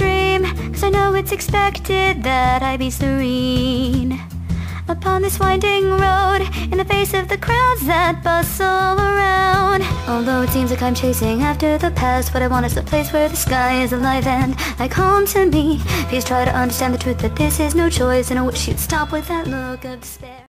dream, 'cause I know it's expected that I be serene upon this winding road, in the face of the crowds that bustle around. Although it seems like I'm chasing after the past, what I want is a place where the sky is alive and like home to me. Please try to understand the truth that this is no choice, and I wish you'd stop with that look of despair.